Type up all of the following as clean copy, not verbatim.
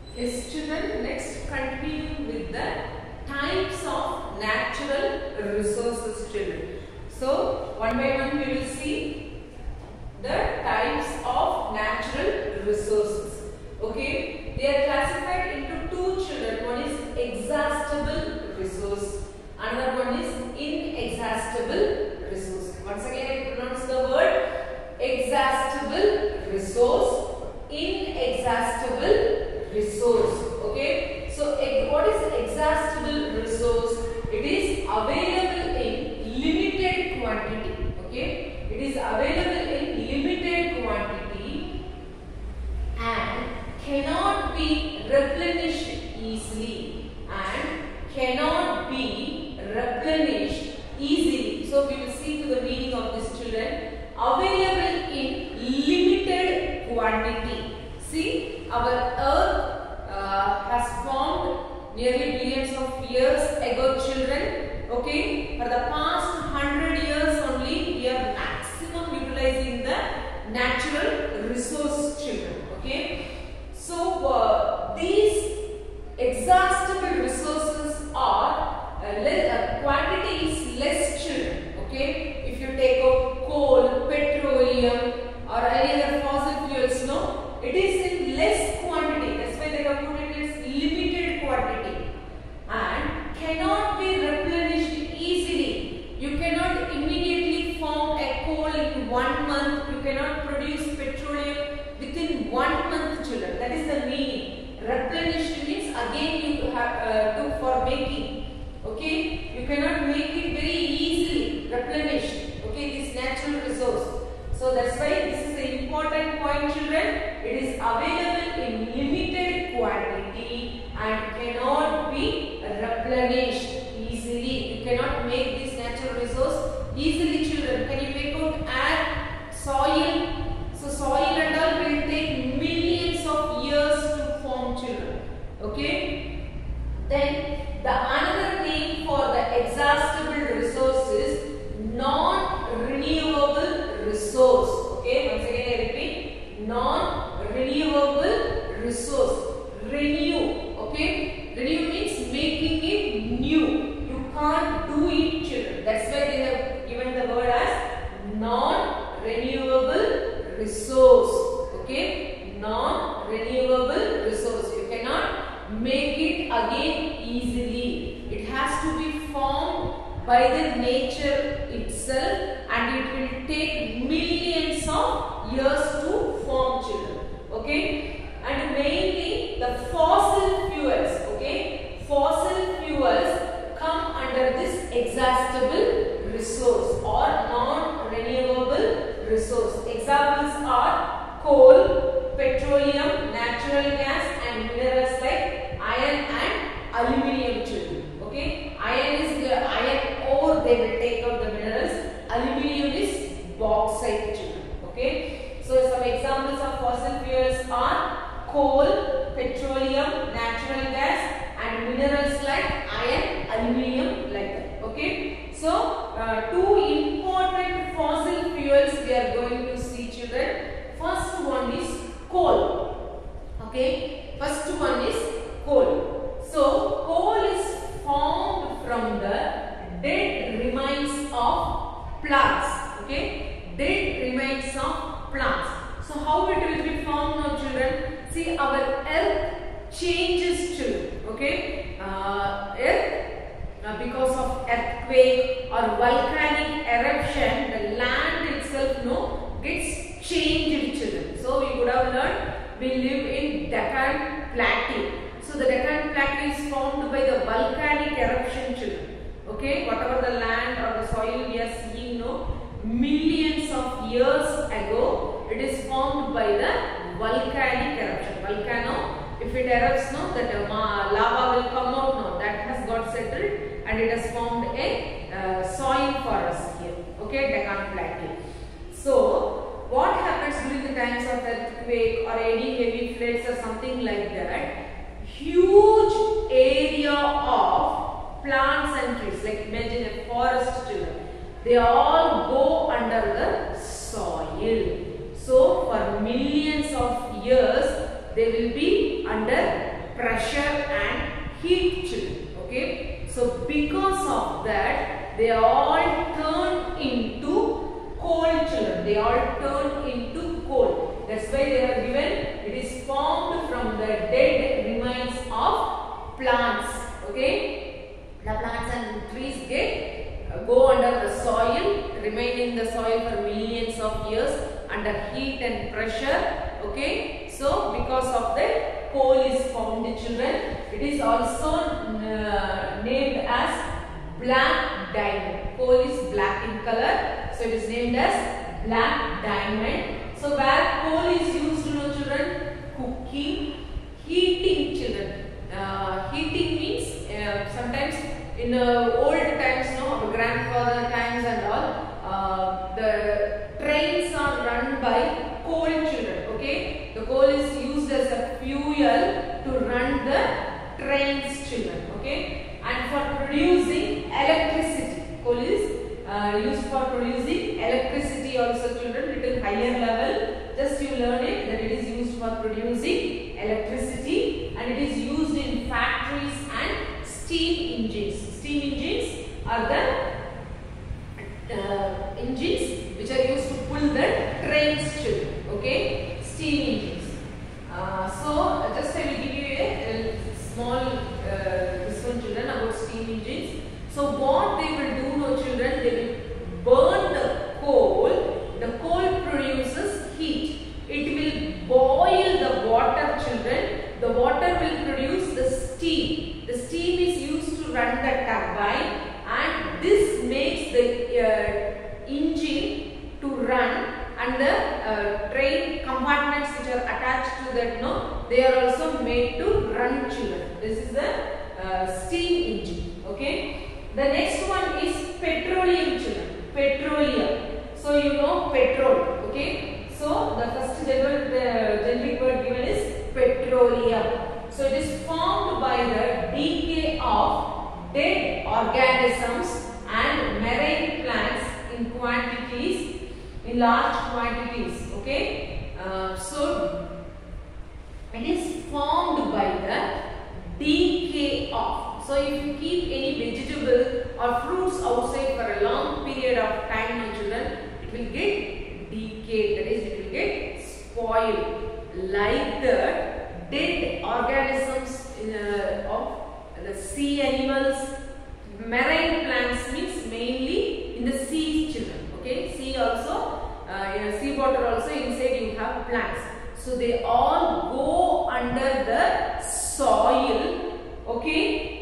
Yes, children, next continue with the types of natural resources, children. So, one by one we will see the types of natural resources. Okay, they are classified into two, children. One is exhaustible resource, another one is inexhaustible resource. Once again I pronounce the word exhaustible resource, inexhaustible resource. Okay, so what is exhaustible resource? It is available in limited quantity. Okay, it is available in limited quantity and cannot be replenished easily So we will see to the meaning of this, children. Available in limited quantity. See, our earth has formed nearly billions of years ago, children. Okay, for the past 100 years only we are maximum utilizing the natural resource, children. Okay, so these exhaustible resources are quantity is less, children. Okay, if you take out coal, petroleum or any other fossil fuels, no, it is in less quantity. That's why they have put it as limited quantity and cannot be replenished easily. You cannot immediately form a coal in 1 month. You cannot produce petroleum within 1 month, children. That is the meaning. Replenished means again you have to for making. Okay, you cannot make it very easily replenished. Okay, this natural resource. So that's why this is an important point, children. It is available in limited quantity and cannot be replenished easily. You cannot make this natural resource easily, children. Can you make out air, soil? So soil and all will take millions of years to form, children. Okay. Then the another name for the exhaustible resource is non-renewable resource. Okay, once again I repeat, non-renewable resource. Renew. Okay, renew means making it new. You can't do it, children. That's why they have given the word as non-renewable resource. Okay, non-renewable resource. You cannot make it again easily. It has to be formed by the nature itself and it will take millions of years to form, children. Okay, and mainly the fossil fuels. Okay, fossil fuels come under this exhaustible resource or non-renewable resource. Examples are coal, petroleum, natural gas and minerals like iron and aluminium, children. Okay, iron is the iron ore, they will take out the minerals. Aluminium is bauxite, children. Okay, so some examples of fossil fuels are coal, petroleum, natural gas and minerals like iron, aluminium, like that. Okay, so two important fossil fuels we are going to see, children. First one is coal. Okay, first one is coal. So coal is formed from the dead remains of plants. Okay, dead remains of plants. So how it will be formed now, children? See, our earth changes, children. Okay, earth because of earthquake or volcanic eruption, the land itself gets changed, children. So we would have learned we live in Deccan Plateau. So the Deccan Plateau is formed by the volcanic eruption, children. Okay, whatever the land or the soil we are seeing millions of years ago, it is formed by the volcanic eruption. Volcano, if it erupts, that lava will come out that has got settled and it has formed a soil for us here. Okay, Deccan Plateau. So what happens during the times of earthquake or any heavy floods or something like that? Huge area of plants and trees, like imagine a forest, children, they all go under the soil. So for millions of years they will be under pressure and heat children. Okay, so because of that, they all turn into cold children. They all turn into cold. That's why they are given. It is formed from the dead remains of plants. Okay, the plants and trees go under the soil, remain in the soil for millions of years under heat and pressure. Okay, so because of that, coal is formed, children. It is also named as black diamond. Coal is black in color, so it is named as black diamond. So where coal is used, children? Cooking, heating, children. Heating means sometimes in old times, our grandfather times and all, the trains are run by coal, children. Okay, the coal is used as a fuel to run the trains, children. Okay, and for producing electricity, coal is used for producing electricity also, children. Little higher level, just you learn it that it is used for producing electricity, and it is used in factories and steam engines. Steam engines are the engines which are used to pull the trains, children. Okay, steam engines. So just I will give you a small this one, children, about steam engines. So what they will do, children, they will burn the coal. The coal produces heat. It will boil the water, children. The water will produce the steam. The steam is used to run the turbine, and this makes the engine to run, and the train compartments which are attached to that, they are also made to run, children. This is the steam engine. Okay. The next one is petroleum, children. Petroleum. So you know petrol. Okay. So the first generic word given is petroleum. So it is formed by the decay of dead organisms and marine plants in quantities, in large quantities. Okay. So it is formed by the decay of. So if you keep any vegetable or fruits outside for a long period of time, children, it will get decayed. That is, it will get spoiled. Like the dead organisms of the sea animals, marine plants means mainly in the sea, children. Okay, sea also, sea water also, inside you have plants. So they all go under the soil. Okay.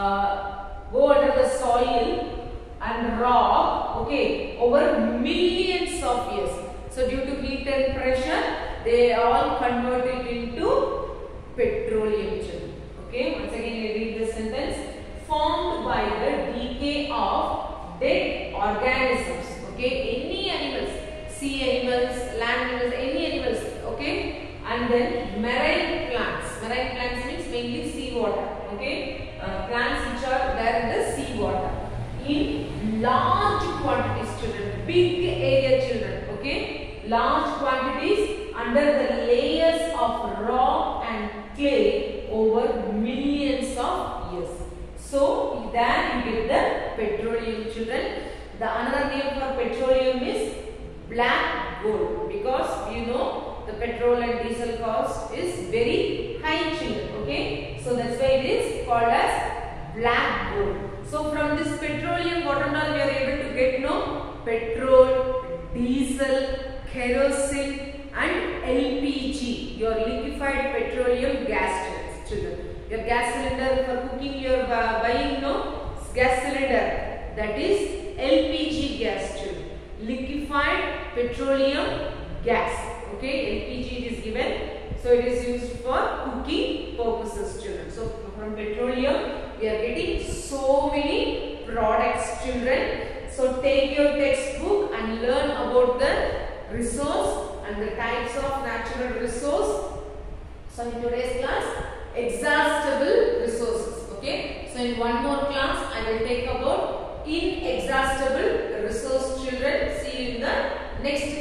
Go under the soil and rock, okay, over millions of years. So due to heat and pressure, they all converted into petroleum, children. Okay, once again I read the sentence. Formed by the decay of dead organisms. Okay, any animals, sea animals, land animals, any animals. Okay, and then marine plants. Marine plants means mainly sea water. Okay. Plants which are there in the sea water in large quantities, children, big area, children. Okay, large quantities under the layers of rock and clay over millions of years. So then you get the petroleum, children. The another name for petroleum is black gold, because you know the petrol and diesel cost is very high, children. Okay, so that's why it is called as black gold. So from this petroleum, what and all we are able to get? Petrol, diesel, kerosene and LPG, your liquefied petroleum gas, children. Your gas cylinder for cooking, you are buying gas cylinder, that is LPG gas, children. Liquefied petroleum gas. Okay, LPG it is given. So it is used for cooking purposes, children. So from petroleum we are getting so many products, children. So take your textbook and learn about the resource and the types of natural resource. So in today's class, exhaustible resources. Okay. So in one more class I will take about inexhaustible resource, children. See you in the next